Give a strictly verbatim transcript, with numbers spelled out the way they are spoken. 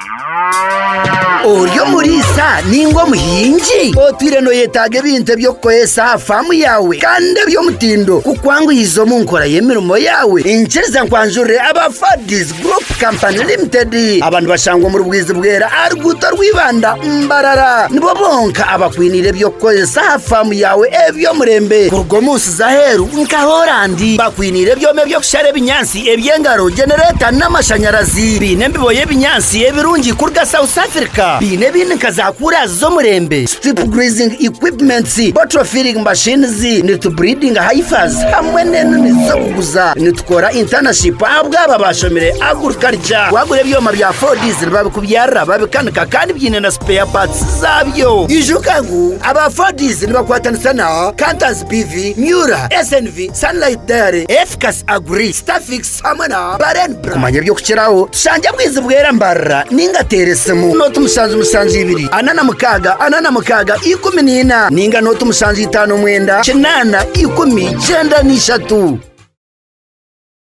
Oryo murisa ningwa muhinji otwire no yetage binte byo kwesa famu yawe kandi byo mutindo kukwangu izo munkora yemirimo yawe inchiriza nkwanjure aba Fadis Group Company Limited abantu bashangwa mu Bwizibwera arguta rwibanda mbarara nibo bonka abakwinire byo kwesa famu yawe ebyo murembe kurgo munsi zaheru nkahorandi bakwinire byo mebyo kushare binyansi ebyengaro generator n'amashanyarazi bine mbiboye binyansi ebirungi kurga South Africa bine bine kazakura zo murembe strip grazing equipments bottle filling machines nitu breeding heifers hamwe nizo kuguza nitukora internship abwaba bashomere agriculture wagure byoma bya Fadis babikubyara babikanika kandi byine na spare parts zabyo ijukangu aba Fadis nibakwatanisa na Cantas B V Mura S N V Sunlight Dairy Efcas Agri Stafix hamana Baren kumanya byo kuchiraho tushanja Bwizibwera mbarara ninga teresemu no tumusanzu musanzu ibiri anana mukaga anana mukaga ikumi n'ina ninga no tumusanzu itanu mwenda chenana ikumi chenda n'ishatu.